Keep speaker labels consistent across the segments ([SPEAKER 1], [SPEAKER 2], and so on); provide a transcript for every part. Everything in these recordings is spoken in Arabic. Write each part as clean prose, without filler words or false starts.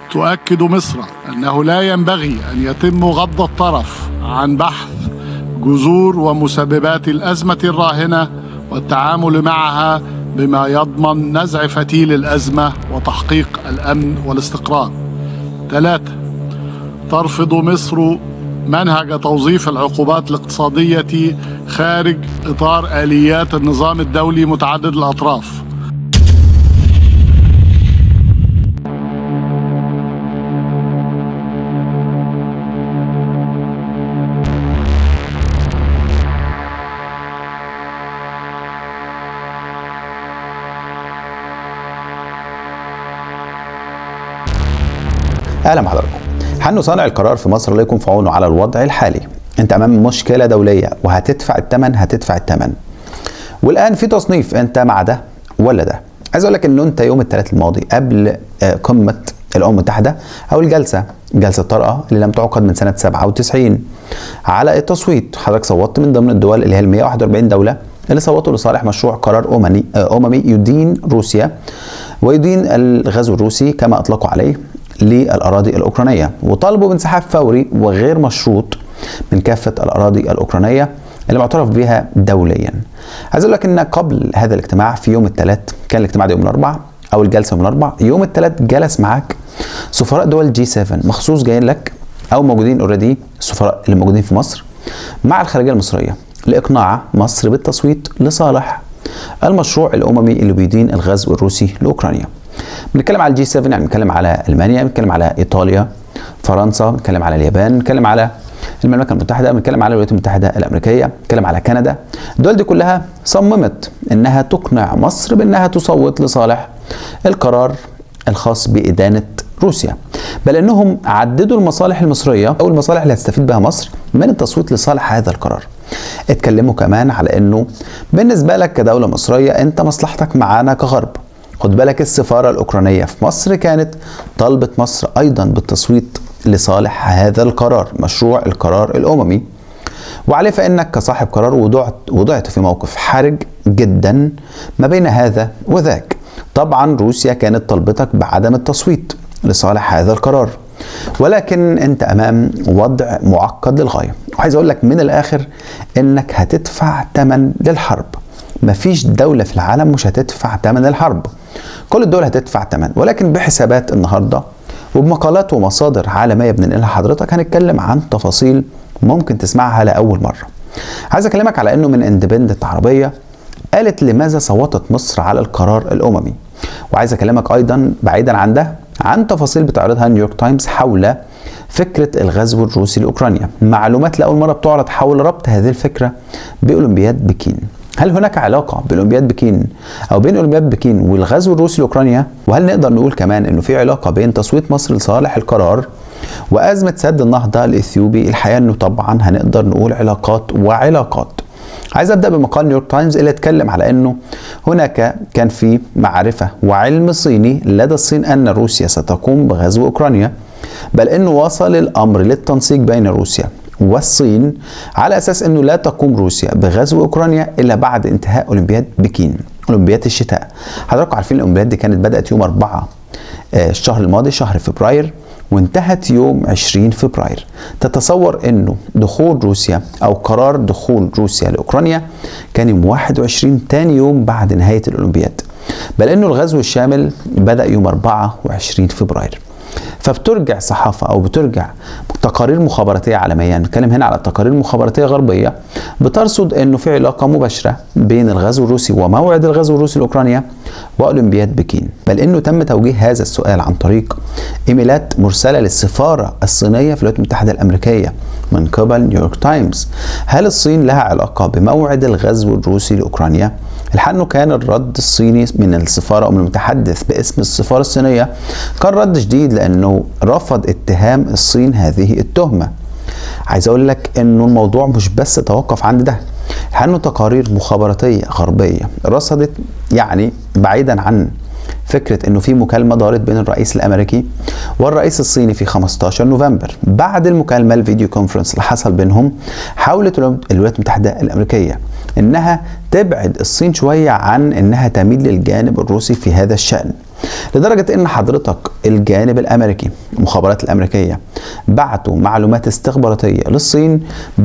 [SPEAKER 1] تؤكد مصر أنه لا ينبغي أن يتم غض الطرف عن بحث جذور ومسببات الأزمة الراهنة والتعامل معها بما يضمن نزع فتيل الأزمة وتحقيق الأمن والاستقرار. 3. ترفض مصر منهج توظيف العقوبات الاقتصادية خارج إطار آليات النظام الدولي متعدد الأطراف.
[SPEAKER 2] اهلا بحضراتكم. حن صانع القرار في مصر الله يكون في عونه على الوضع الحالي. انت امام مشكله دوليه وهتدفع الثمن. والان في تصنيف، انت مع ده ولا ده؟ عايز اقول لك انه انت يوم الثلاث الماضي قبل قمه الامم المتحده او جلسه طارئه اللي لم تعقد من سنه 97 على التصويت، حضرتك صوتت من ضمن الدول اللي هي ال 141 دوله اللي صوتوا لصالح مشروع قرار اممي يدين روسيا ويدين الغزو الروسي كما اطلقوا عليه للأراضي الأوكرانية، وطالبوا بانسحاب فوري وغير مشروط من كافة الأراضي الأوكرانية اللي معترف بها دوليا. عايز أقول لك إن قبل هذا الاجتماع في يوم الثلاث، كان الاجتماع ده يوم الأربعاء أو الجلسة يوم الأربعاء، يوم الثلاث جلس معاك سفراء دول G7 مخصوص جايين لك أو موجودين اوريدي، السفراء اللي موجودين في مصر مع الخارجية المصرية لإقناع مصر بالتصويت لصالح المشروع الأممي اللي بيدين الغزو الروسي لأوكرانيا. بنتكلم على G7، يعني بنتكلم على ألمانيا، بنتكلم على إيطاليا، فرنسا، بنتكلم على اليابان، بنتكلم على المملكة المتحدة، بنتكلم على الولايات المتحدة الأمريكية، بنتكلم على كندا. الدول دي كلها صممت إنها تقنع مصر بأنها تصوت لصالح القرار الخاص بإدانة روسيا، بل إنهم عددوا المصالح المصرية أو المصالح اللي هتستفيد بها مصر من التصويت لصالح هذا القرار. اتكلموا كمان على إنه بالنسبة لك كدولة مصرية أنت مصلحتك معانا كغرب. خد بالك السفارة الأوكرانية في مصر كانت طالبت مصر أيضا بالتصويت لصالح هذا القرار، مشروع القرار الأممي، وعليه فإنك كصاحب قرار وضعت في موقف حرج جدا ما بين هذا وذاك. طبعا روسيا كانت طالبتك بعدم التصويت لصالح هذا القرار، ولكن انت امام وضع معقد للغاية. وعايز اقول لك من الاخر انك هتدفع ثمن للحرب. مفيش دولة في العالم مش هتدفع ثمن الحرب، كل الدول هتدفع ثمن، ولكن بحسابات النهارده وبمقالات ومصادر عالميه بننقلها حضرتك هنتكلم عن تفاصيل ممكن تسمعها لاول مره. عايز اكلمك على انه من اندبندنت عربيه قالت لماذا صوتت مصر على القرار الاممي، وعايز اكلمك ايضا بعيدا عن ده عن تفاصيل بتعرضها نيويورك تايمز حول فكره الغزو الروسي لاوكرانيا، معلومات لاول مره بتعرض حول ربط هذه الفكره باولمبياد بكين. هل هناك علاقة بأولمبياد بكين أو بين أولمبياد بكين والغزو الروسي لأوكرانيا؟ وهل نقدر نقول كمان إنه في علاقة بين تصويت مصر لصالح القرار وأزمة سد النهضة الإثيوبي؟ الحقيقة إنه طبعا هنقدر نقول علاقات وعلاقات. عايز أبدأ بمقال نيويورك تايمز اللي اتكلم على إنه هناك كان في معرفة وعلم صيني لدى الصين أن روسيا ستقوم بغزو أوكرانيا، بل إنه وصل الأمر للتنسيق بين روسيا والصين على أساس أنه لا تقوم روسيا بغزو أوكرانيا إلا بعد انتهاء أولمبياد بكين، أولمبياد الشتاء. حضراتكم عارفين الأولمبياد دي كانت بدأت يوم 4 الشهر الماضي، شهر فبراير، وانتهت يوم 20 فبراير. تتصور أنه دخول روسيا أو قرار دخول روسيا لأوكرانيا كان يوم 21 تاني يوم بعد نهاية الأولمبياد، بل أنه الغزو الشامل بدأ يوم 24 فبراير. فبترجع صحافة أو بترجع تقارير مخابراتية عالمية، نتكلم هنا على تقارير مخابراتية غربية بترصد أنه في علاقة مباشرة بين الغزو الروسي وموعد الغزو الروسي لأوكرانيا وأولمبياد بكين، بل أنه تم توجيه هذا السؤال عن طريق إيميلات مرسلة للسفارة الصينية في الولايات المتحدة الأمريكية من قبل نيويورك تايمز. هل الصين لها علاقة بموعد الغزو الروسي لأوكرانيا؟ الحقيقة أنه كان الرد الصيني من السفارة أو من المتحدث باسم السفارة الصينية كان رد شديد، لأنه رفض اتهام الصين هذه التهمة. عايز أقول لك أنه الموضوع مش بس توقف عند ده، الحقيقة أنه تقارير مخابراتية غربية رصدت، يعني بعيدا عن فكرة انه في مكالمة دارت بين الرئيس الامريكي والرئيس الصيني في 15 نوفمبر. بعد المكالمة الفيديو كونفرنس اللي حصل بينهم، حاولت الولايات المتحدة الامريكية انها تبعد الصين شوية عن انها تميل للجانب الروسي في هذا الشأن، لدرجة ان حضرتك الجانب الامريكي المخابرات الامريكية بعتوا معلومات استخباراتية للصين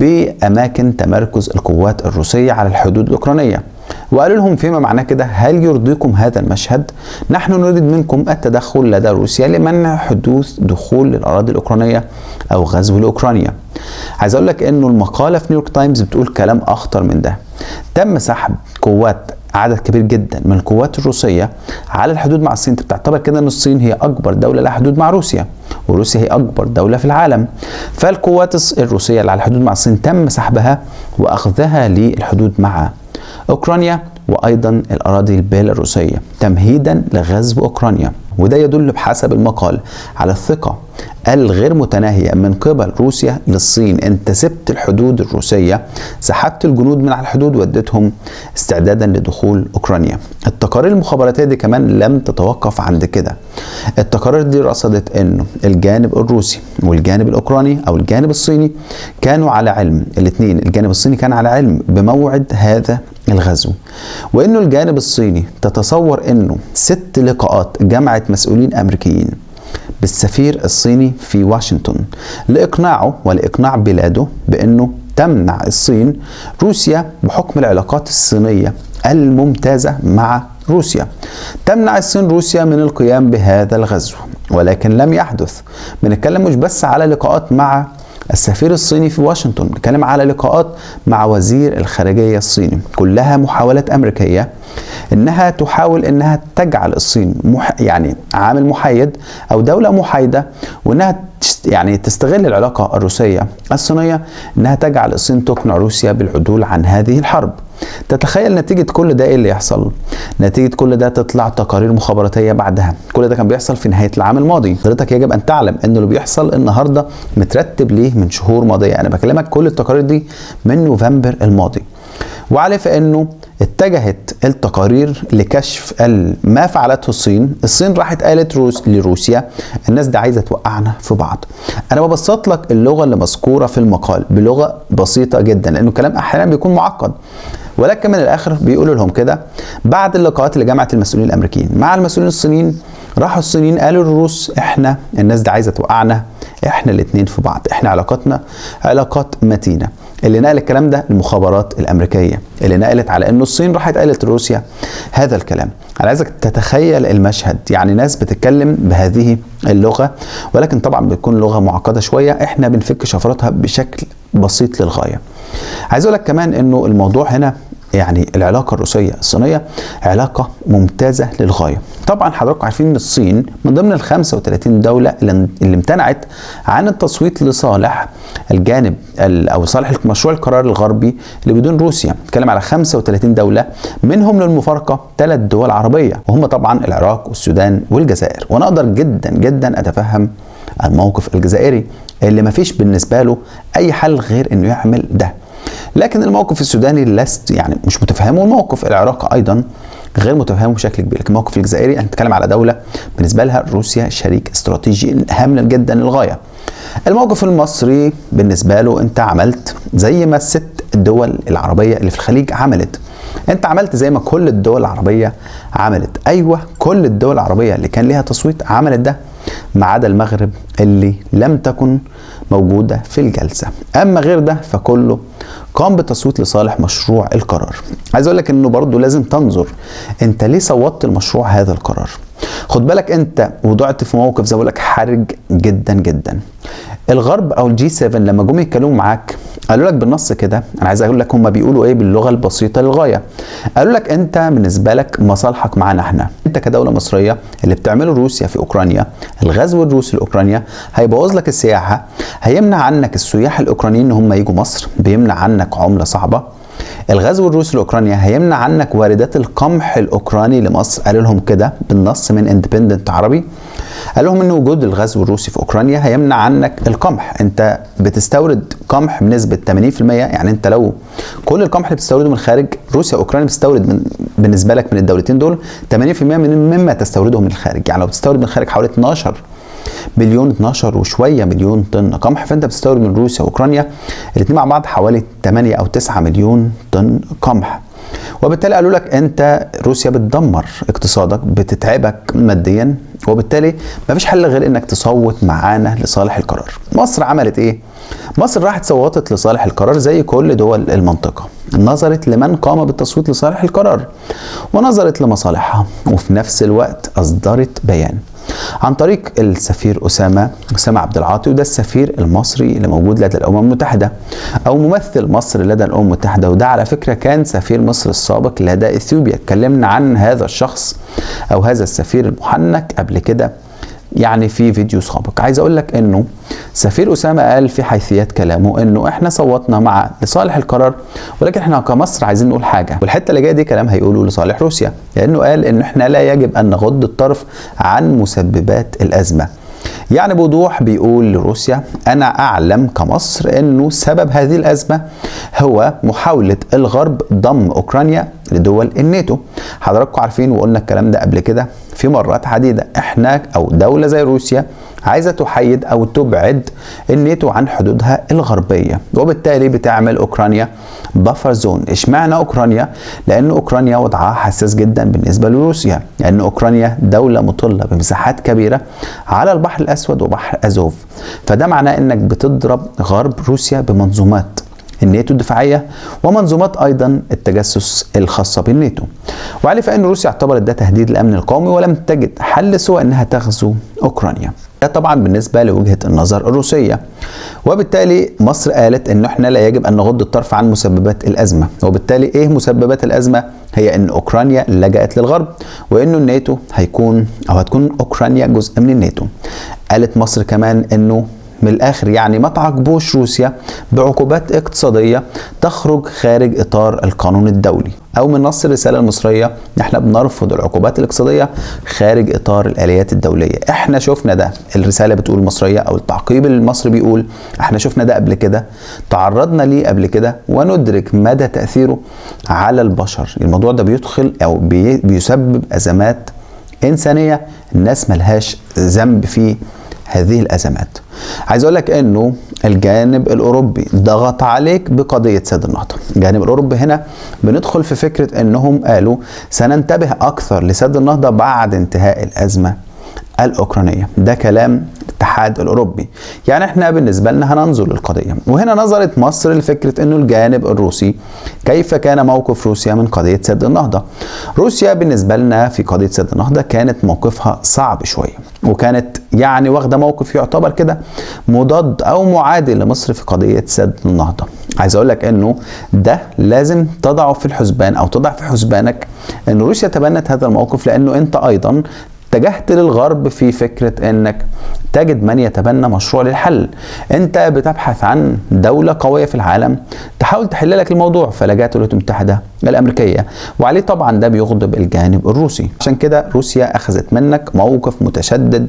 [SPEAKER 2] باماكن تمركز القوات الروسية على الحدود الاوكرانية، وقالوا لهم فيما معناه كده: هل يرضيكم هذا المشهد؟ نحن نريد منكم التدخل لدى روسيا لمنع حدوث دخول للأراضي الأوكرانية أو غزو لأوكرانيا. عايز أقول لك إنه المقالة في نيويورك تايمز بتقول كلام أخطر من ده. تم سحب قوات عدد كبير جدا من القوات الروسية على الحدود مع الصين. بتعتبر كده إن الصين هي أكبر دولة لها حدود مع روسيا، وروسيا هي أكبر دولة في العالم. فالقوات الروسية اللي على الحدود مع الصين تم سحبها وأخذها للحدود مع أوكرانيا وأيضا الأراضي البيلاروسية تمهيدا لغزو أوكرانيا. وده يدل بحسب المقال على الثقة الغير متناهية من قبل روسيا للصين. انت سبت الحدود الروسية، سحبت الجنود من على الحدود وديتهم استعدادا لدخول أوكرانيا. التقارير المخابراتية دي كمان لم تتوقف عند كده. التقارير دي رصدت انه الجانب الروسي والجانب الأوكراني او الجانب الصيني كانوا على علم، الاثنين الجانب الصيني كان على علم بموعد هذا الغزو، وانه الجانب الصيني تتصور انه 6 لقاءات جمعت مسؤولين امريكيين بالسفير الصيني في واشنطن لإقناعه ولإقناع بلاده بأنه تمنع الصين روسيا بحكم العلاقات الصينية الممتازة مع روسيا. تمنع الصين روسيا من القيام بهذا الغزو، ولكن لم يحدث. بنتكلم مش بس على لقاءات مع السفير الصيني في واشنطن، بنتكلم على لقاءات مع وزير الخارجية الصيني، كلها محاولات أمريكية انها تحاول انها تجعل الصين يعني عامل محايد او دولة محايدة، وانها يعني تستغل العلاقة الروسية الصينية انها تجعل الصين تقنع روسيا بالعدول عن هذه الحرب. تتخيل نتيجة كل ده ايه اللي يحصل؟ نتيجة كل ده تطلع تقارير مخابراتية بعدها. كل ده كان بيحصل في نهاية العام الماضي. حضرتك يجب ان تعلم ان اللي بيحصل النهاردة مترتب ليه من شهور ماضية. انا بكلمك كل التقارير دي من نوفمبر الماضي، وعليه فانه اتجهت التقارير لكشف ما فعلته الصين. الصين راحت قالت لروسيا الناس دي عايزه توقعنا في بعض. انا ببسط لك اللغه اللي مذكوره في المقال بلغه بسيطه جدا، لانه الكلام احيانا بيكون معقد، ولكن من الاخر بيقولوا لهم كده: بعد اللقاءات اللي جمعت المسؤولين الامريكيين مع المسؤولين الصينيين، راحوا الصينيين قالوا للروس: احنا الناس دي عايزه توقعنا، احنا الاثنين في بعض، احنا علاقاتنا علاقات متينه. اللي نقل الكلام ده المخابرات الامريكيه، اللي نقلت على انه الصين راحت قالت لروسيا هذا الكلام. انا عايزك تتخيل المشهد، يعني ناس بتتكلم بهذه اللغه، ولكن طبعا بتكون لغه معقده شويه، احنا بنفك شفراتها بشكل بسيط للغايه. عايز اقول لك كمان انه الموضوع هنا يعني العلاقه الروسيه الصينيه علاقه ممتازه للغايه. طبعا حضراتكم عارفين ان الصين من ضمن ال 35 دوله اللي امتنعت عن التصويت لصالح الجانب او صالح مشروع القرار الغربي اللي بدون روسيا. بنتكلم على 35 دوله، منهم للمفارقه 3 دول عربيه، وهم طبعا العراق والسودان والجزائر. وانا اقدر جدا جدا اتفهم الموقف الجزائري اللي ما فيش بالنسبه له اي حل غير انه يعمل ده، لكن الموقف السوداني لست يعني مش متفهمه، والموقف العراقي ايضا غير متفهمه بشكل كبير. لكن الموقف الجزائري هنتكلم على دوله بالنسبه لها روسيا شريك استراتيجي هام جدا للغايه. الموقف المصري بالنسبه له انت عملت زي ما ال6 الدول العربيه اللي في الخليج عملت، انت عملت زي ما كل الدول العربيه عملت. ايوه، كل الدول العربيه اللي كان ليها تصويت عملت ده، ما عدا المغرب اللي لم تكن موجوده في الجلسه. اما غير ده فكله قام بالتصويت لصالح مشروع القرار. عايز اقول لك انه برضو لازم تنظر انت ليه صوتت المشروع هذا القرار. خد بالك انت وضعت في موقف زي ما بقول لك حرج جدا جدا. الغرب او الجي 7 لما جم يتكلموا معاك قالوا لك بالنص كده، انا عايز اقول لك هم بيقولوا ايه باللغه البسيطه للغايه. قالوا لك انت بالنسبه لك مصالحك معانا احنا، انت كدوله مصريه اللي بتعمله روسيا في اوكرانيا، الغزو الروسي لاوكرانيا هيبوظ لك السياحه، هيمنع عنك السياح الاوكرانيين ان هم يجوا مصر، بيمنع عنك عمله صعبه. الغزو الروسي لاوكرانيا هيمنع عنك واردات القمح الاوكراني لمصر. قالوا لهم كده بالنص من اندبندنت عربي، قال لهم ان وجود الغزو الروسي في اوكرانيا هيمنع عنك القمح. انت بتستورد قمح بنسبه 80%، يعني انت لو كل القمح اللي بتستورده من خارج روسيا واوكرانيا بتستورد بالنسبه لك من الدولتين دول 80% مما تستورده من الخارج. يعني لو بتستورد من الخارج حوالي 12 وشويه مليون طن قمح، فانت بتستورد من روسيا واوكرانيا الاثنين مع بعض حوالي 8 أو 9 مليون طن قمح. وبالتالي قالوا لك انت روسيا بتدمر اقتصادك، بتتعبك ماديا، وبالتالي مفيش حل غير انك تصوت معانا لصالح القرار. مصر عملت ايه؟ مصر راحت صوتت لصالح القرار زي كل دول المنطقة، نظرت لمن قام بالتصويت لصالح القرار ونظرت لمصالحها، وفي نفس الوقت أصدرت بيان عن طريق السفير أسامة عبد العاطي، وده السفير المصري اللي موجود لدى الأمم المتحدة أو ممثل مصر لدى الأمم المتحدة، وده على فكرة كان سفير مصر السابق لدى إثيوبيا. اتكلمنا عن هذا الشخص أو هذا السفير المحنك قبل كده يعني في فيديو سابق. عايز اقول لك انه سفير اسامه قال في حيثيات كلامه انه احنا صوتنا مع لصالح القرار، ولكن احنا كمصر عايزين نقول حاجه، والحته اللي جايه دي كلام هيقوله لصالح روسيا، لانه قال انه احنا لا يجب ان نغض الطرف عن مسببات الازمه. يعني بوضوح بيقول لروسيا انا اعلم كمصر انه سبب هذه الازمه هو محاوله الغرب ضم اوكرانيا لدول الناتو. حضراتكم عارفين وقلنا الكلام ده قبل كده في مرات عديده، احنا او دوله زي روسيا عايزه تحيد او تبعد الناتو عن حدودها الغربيه، وبالتالي بتعمل اوكرانيا بفر زون. اشمعنى اوكرانيا؟ لان اوكرانيا وضعها حساس جدا بالنسبه لروسيا، لان اوكرانيا دوله مطله بمساحات كبيره على البحر الاسود وبحر ازوف، فده معناه انك بتضرب غرب روسيا بمنظومات الناتو الدفاعيه ومنظومات ايضا التجسس الخاصه بالناتو، وعليه فان روسيا اعتبرت ده تهديد للامن القومي ولم تجد حل سوى انها تغزو اوكرانيا. ده طبعا بالنسبه لوجهه النظر الروسيه، وبالتالي مصر قالت ان احنا لا يجب ان نغض الطرف عن مسببات الازمه. وبالتالي ايه مسببات الازمه؟ هي ان اوكرانيا لجأت للغرب، وانه الناتو هتكون اوكرانيا جزء من الناتو. قالت مصر كمان انه من الاخر يعني ما تعاقبوش روسيا بعقوبات اقتصاديه تخرج خارج اطار القانون الدولي، او من نص الرساله المصريه احنا بنرفض العقوبات الاقتصاديه خارج اطار الاليات الدوليه. احنا شفنا ده، الرساله بتقول المصريه او التعقيب المصري بيقول احنا شفنا ده قبل كده، تعرضنا ليه قبل كده، وندرك مدى تاثيره على البشر. الموضوع ده بيدخل او بيسبب ازمات انسانيه الناس ملهاش ذنب في هذه الازمات. عايز اقول لك انه الجانب الاوروبي ضغط عليك بقضيه سد النهضه. الجانب الاوروبي هنا بندخل في فكره انهم قالوا سننتبه اكثر لسد النهضه بعد انتهاء الازمه الاوكرانيه. ده كلام الاتحاد الاوروبي، يعني احنا بالنسبه لنا هننظر للقضيه. وهنا نظرت مصر لفكره انه الجانب الروسي كيف كان موقف روسيا من قضيه سد النهضه. روسيا بالنسبه لنا في قضيه سد النهضه كانت موقفها صعب شويه، وكانت يعني واخده موقف يعتبر كده مضاد او معادل لمصر في قضيه سد النهضه. عايز اقول لك انه ده لازم تضعه في الحسبان او تضع في حسبانك ان روسيا تبنت هذا الموقف، لانه انت ايضا اتجهت للغرب في فكرة انك تجد من يتبنى مشروع للحل. انت بتبحث عن دولة قوية في العالم تحاول تحل لك الموضوع، فلجأت الولايات المتحدة الامريكية، وعليه طبعا ده بيغضب الجانب الروسي. عشان كده روسيا اخذت منك موقف متشدد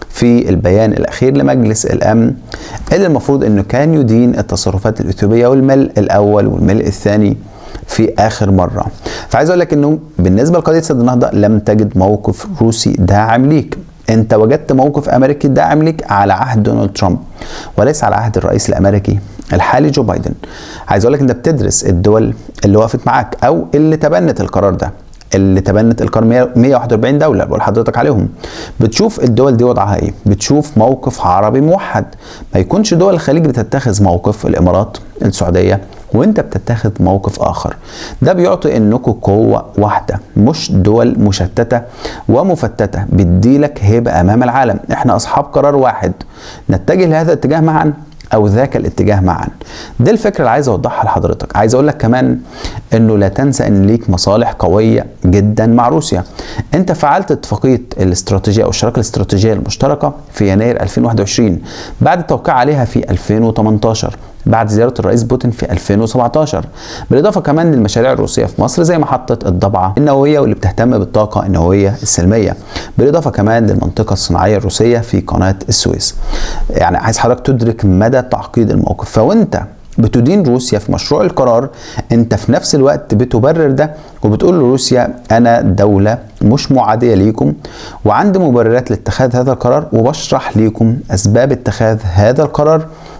[SPEAKER 2] في البيان الاخير لمجلس الامن، اللي المفروض انه كان يدين التصرفات الاثيوبية والملء الاول والملء الثاني في اخر مره. فعايز اقول لك انه بالنسبه لقضيه سد النهضه لم تجد موقف روسي داعم ليك، انت وجدت موقف امريكي داعم ليك على عهد دونالد ترامب وليس على عهد الرئيس الامريكي الحالي جو بايدن. عايز اقول لك انت بتدرس الدول اللي وقفت معاك او اللي تبنت القرار ده، اللي تبنت القرار 141 دوله بقول حضرتك عليهم. بتشوف الدول دي وضعها ايه، بتشوف موقف عربي موحد، ما يكونش دول الخليج بتتخذ موقف، الامارات السعوديه وانت بتتخذ موقف اخر. ده بيعطي انكم قوه واحده مش دول مشتته ومفتته، بيديلك هيبه امام العالم. احنا اصحاب قرار واحد، نتجه لهذا الاتجاه معا او ذاك الاتجاه معا. دي الفكره اللي عايز اوضحها لحضرتك. عايز اقول لك كمان انه لا تنسى ان ليك مصالح قويه جدا مع روسيا. انت فعلت اتفاقيه الاستراتيجيه او الشراكه الاستراتيجيه المشتركه في يناير 2021 بعد التوقيع عليها في 2018 بعد زيارة الرئيس بوتين في 2017، بالإضافة كمان للمشاريع الروسية في مصر زي محطة الضبعة النووية واللي بتهتم بالطاقة النووية السلمية، بالإضافة كمان للمنطقة الصناعية الروسية في قناة السويس. يعني عايز حضرتك تدرك مدى تعقيد الموقف. فوانت بتدين روسيا في مشروع القرار، انت في نفس الوقت بتبرر ده وبتقول لروسيا انا دولة مش معادية ليكم وعندي مبررات لاتخاذ هذا القرار، وبشرح ليكم اسباب اتخاذ هذا القرار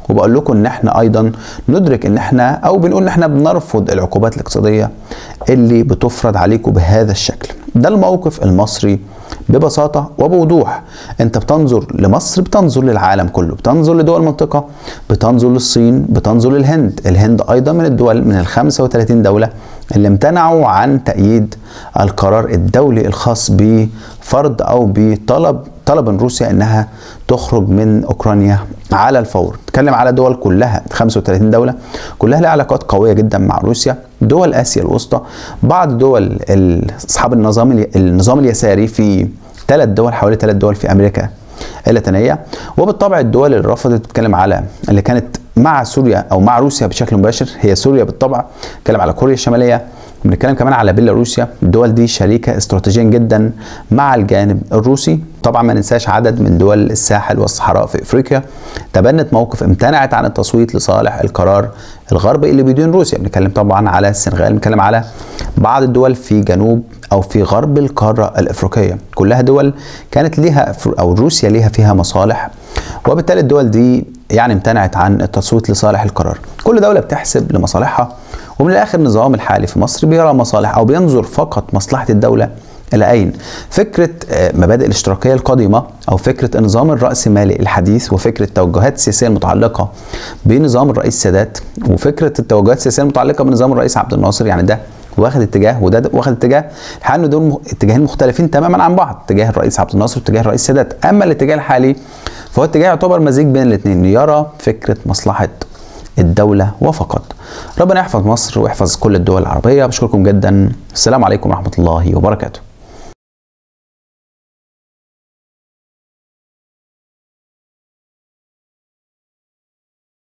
[SPEAKER 2] وبقول لكم ان احنا ايضا ندرك ان احنا او بنقول ان احنا بنرفض العقوبات الاقتصاديه اللي بتفرض عليكم بهذا الشكل. ده الموقف المصري ببساطه وبوضوح. انت بتنظر لمصر، بتنظر للعالم كله، بتنظر لدول المنطقه، بتنظر للصين، بتنظر للهند. الهند ايضا من الدول من ال 35 دوله اللي امتنعوا عن تأييد القرار الدولي الخاص بفرض او طلب من روسيا انها تخرج من اوكرانيا على الفور. نتكلم على دول كلها 35 دولة كلها لها علاقات قوية جدا مع روسيا، دول اسيا الوسطى، بعض دول اصحاب النظام اليساري في 3 دول، حوالي 3 دول في امريكا اللاتينية، وبالطبع الدول اللي رفضت تتكلم على اللي كانت مع سوريا او مع روسيا بشكل مباشر هي سوريا بالطبع. نتكلم على كوريا الشمالية، بنتكلم كمان على بيلاروسيا. الدول دي شريكة استراتيجيا جدا مع الجانب الروسي. طبعا ما ننساش عدد من دول الساحل والصحراء في افريقيا تبنت موقف، امتنعت عن التصويت لصالح القرار الغربي اللي بيدين روسيا. بنتكلم طبعا على السنغال، بنتكلم على بعض الدول في جنوب او في غرب القارة الافريقية، كلها دول كانت ليها او روسيا ليها فيها مصالح، وبالتالي الدول دي يعني امتنعت عن التصويت لصالح القرار. كل دولة بتحسب لمصالحها، ومن الاخر النظام الحالي في مصر بيرى مصالح او بينظر فقط مصلحة الدولة الى اين. فكرة مبادئ الاشتراكية القديمة او فكرة النظام الرأسمالي الحديث، وفكرة التوجهات السياسية المتعلقة بنظام الرئيس السادات، وفكرة التوجهات السياسية المتعلقة بنظام الرئيس عبد الناصر، يعني ده واخد اتجاه وده واخد اتجاه. الحقيقة ان دول اتجاهين مختلفين تماما عن بعض، اتجاه الرئيس عبد الناصر واتجاه الرئيس السادات. اما الاتجاه الحالي فهو اتجاه يعتبر مزيج بين الاثنين، يرى فكرة مصلحة الدولة وفقط. ربنا يحفظ مصر ويحفظ كل الدول العربية. بشكركم جدا، السلام عليكم ورحمة الله وبركاته.